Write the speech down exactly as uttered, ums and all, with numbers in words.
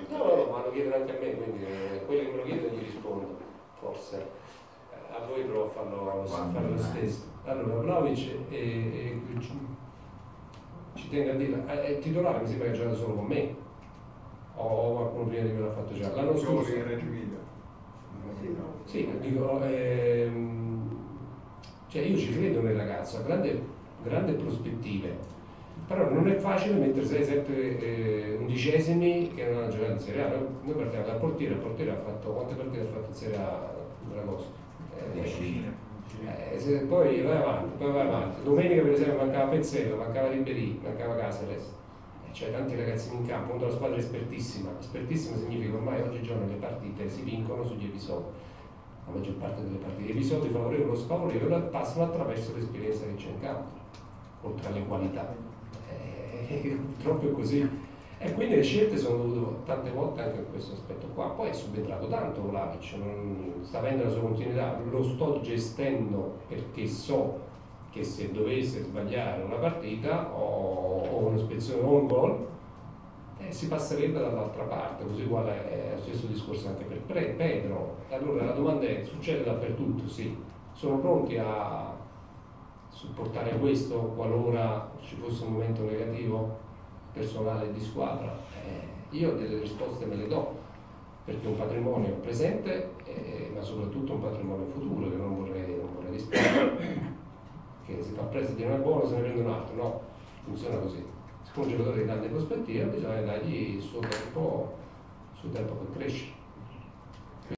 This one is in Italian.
No, no, no, ma lo chiedono anche a me, quindi eh, quelli che me lo chiedono gli rispondo, forse. Eh, a voi però fanno, fanno lo stesso. Allora, Vlahovic è, è, è, ci, ci tengo a dire, è, è titolare, mi sembra che ha giocato solo con me. O qualcuno prima di me l'ha fatto già. L'anno scorso. Sì, dico, ehm, cioè io ci credo nel ragazzo, ha grande, grande prospettive, però non è facile mettere sei sette eh, undicesimi che non hanno giocato in Serie A. Noi, noi partiamo dal portiere, il portiere ha fatto, quante partite ha fatto in Serie A Dragosto? Eh, eh, poi vai avanti, poi vai avanti. Domenica per esempio mancava Pezzella, mancava Ribéry, mancava Caceres. C'è tanti ragazzini in campo, contro una squadra espertissima. Espertissima significa ormai oggigiorno le partite si vincono sugli episodi. La maggior parte delle partite, episodi favorevoli o sfavorevoli passano attraverso l'esperienza che c'è in campo, oltre alle qualità. Eh, purtroppo è così. E quindi le scelte sono dovute tante volte anche in questo aspetto qua. Poi è subentrato tanto Vlahovic, non sta avendo la sua continuità, lo sto gestendo perché so che se dovesse sbagliare una partita o, o un'ispezione o un gol eh, si passerebbe dall'altra parte, così uguale è lo stesso discorso anche per Pedro. Allora la domanda è: succede dappertutto? Sì. Sono pronti a supportare questo qualora ci fosse un momento negativo personale di squadra? Eh, io delle risposte me le do, perché è un patrimonio presente eh, ma soprattutto un patrimonio futuro che non vorrei, non vorrei disperdere. Che si fa prestito non è buono, se ne prende un altro, no, funziona così. Se un giocatore di grande prospettiva bisogna dargli il suo tempo, il suo tempo per crescere.